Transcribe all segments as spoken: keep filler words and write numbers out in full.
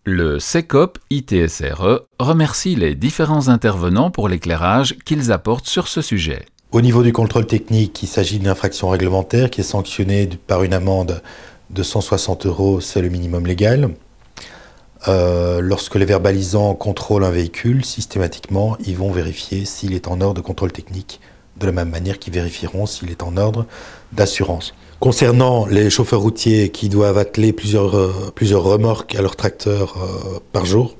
Le CECOP I T S R E remercie les différents intervenants pour l'éclairage qu'ils apportent sur ce sujet. Au niveau du contrôle technique, il s'agit d'une infraction réglementaire qui est sanctionnée par une amende de cent soixante euros, c'est le minimum légal. Euh, lorsque les verbalisants contrôlent un véhicule, systématiquement, ils vont vérifier s'il est en ordre de contrôle technique, de la même manière qu'ils vérifieront s'il est en ordre d'assurance. Concernant les chauffeurs routiers qui doivent atteler plusieurs, euh, plusieurs remorques à leur tracteur euh, par jour,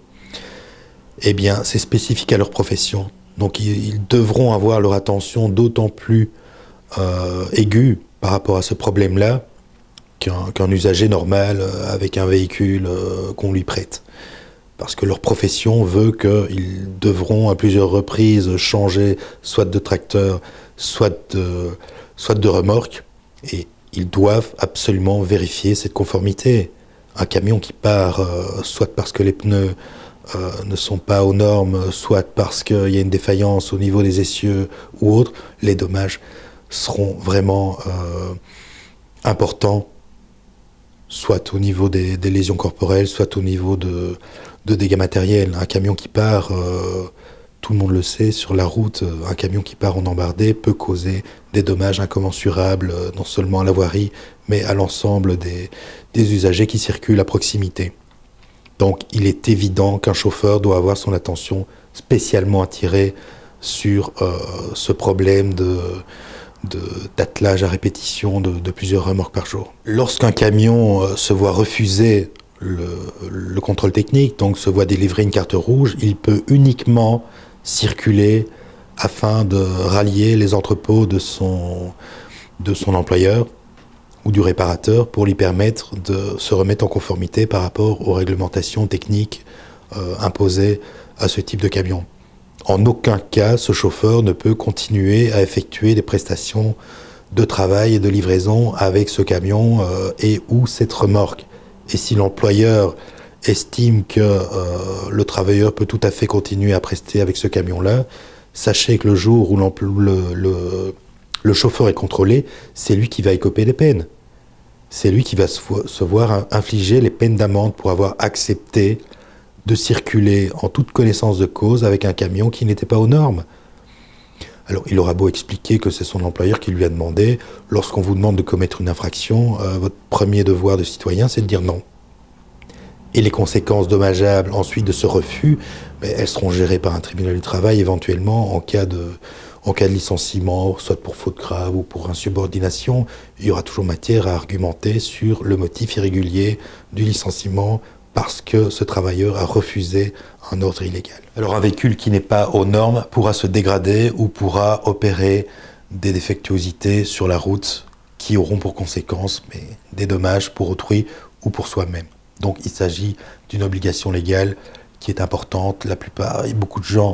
eh bien, c'est spécifique à leur profession. Donc, ils, ils devront avoir leur attention d'autant plus euh, aiguë par rapport à ce problème-là qu'un qu'un usager normal euh, avec un véhicule euh, qu'on lui prête. Parce que leur profession veut qu'ils devront à plusieurs reprises changer soit de tracteur, soit de, soit de remorque, et ils doivent absolument vérifier cette conformité. Un camion qui part, euh, soit parce que les pneus euh, ne sont pas aux normes, soit parce qu'il y a une défaillance au niveau des essieux ou autre, les dommages seront vraiment euh, importants, soit au niveau des, des lésions corporelles, soit au niveau de, de dégâts matériels. Un camion qui part, euh, tout le monde le sait, sur la route, un camion qui part en embardé peut causer des dommages incommensurables, non seulement à la voirie, mais à l'ensemble des, des usagers qui circulent à proximité. Donc il est évident qu'un chauffeur doit avoir son attention spécialement attirée sur euh, ce problème de... d'attelage à répétition de, de plusieurs remorques par jour. Lorsqu'un camion euh, se voit refuser le, le contrôle technique, donc se voit délivrer une carte rouge, il peut uniquement circuler afin de rallier les entrepôts de son, de son employeur ou du réparateur pour lui permettre de se remettre en conformité par rapport aux réglementations techniques euh, imposées à ce type de camion. En aucun cas, ce chauffeur ne peut continuer à effectuer des prestations de travail et de livraison avec ce camion euh, et ou cette remorque. Et si l'employeur estime que euh, le travailleur peut tout à fait continuer à prester avec ce camion-là, sachez que le jour où le, le, le chauffeur est contrôlé, c'est lui qui va écoper les peines. C'est lui qui va se, se voir infliger les peines d'amende pour avoir accepté de circuler en toute connaissance de cause avec un camion qui n'était pas aux normes. Alors, il aura beau expliquer que c'est son employeur qui lui a demandé, lorsqu'on vous demande de commettre une infraction, euh, votre premier devoir de citoyen, c'est de dire non. Et les conséquences dommageables ensuite de ce refus, ben, elles seront gérées par un tribunal du travail éventuellement en cas de, en cas de licenciement, soit pour faute grave ou pour insubordination. Il y aura toujours matière à argumenter sur le motif irrégulier du licenciement parce que ce travailleur a refusé un ordre illégal. Alors un véhicule qui n'est pas aux normes pourra se dégrader ou pourra opérer des défectuosités sur la route qui auront pour conséquence mais, des dommages pour autrui ou pour soi-même. Donc il s'agit d'une obligation légale qui est importante. La plupart, et beaucoup de gens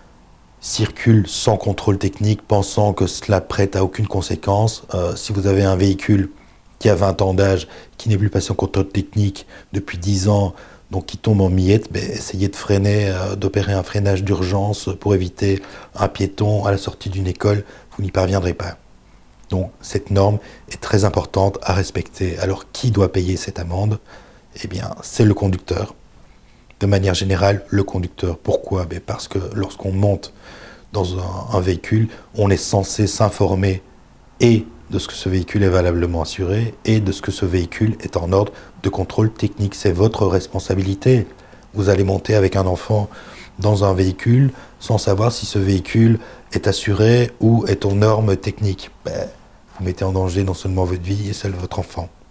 circulent sans contrôle technique pensant que cela prête à aucune conséquence. Euh, si vous avez un véhicule qui a vingt ans d'âge, qui n'est plus passé en contrôle technique depuis dix ans, donc qui tombe en miettes, ben, essayez de freiner, euh, d'opérer un freinage d'urgence pour éviter un piéton à la sortie d'une école, vous n'y parviendrez pas. Donc cette norme est très importante à respecter. Alors qui doit payer cette amende? Eh bien, c'est le conducteur. De manière générale, le conducteur. Pourquoi? Ben, parce que lorsqu'on monte dans un, un véhicule, on est censé s'informer et de ce que ce véhicule est valablement assuré et de ce que ce véhicule est en ordre de contrôle technique. C'est votre responsabilité. Vous allez monter avec un enfant dans un véhicule sans savoir si ce véhicule est assuré ou est aux normes techniques. Ben, vous mettez en danger non seulement votre vie et celle de votre enfant.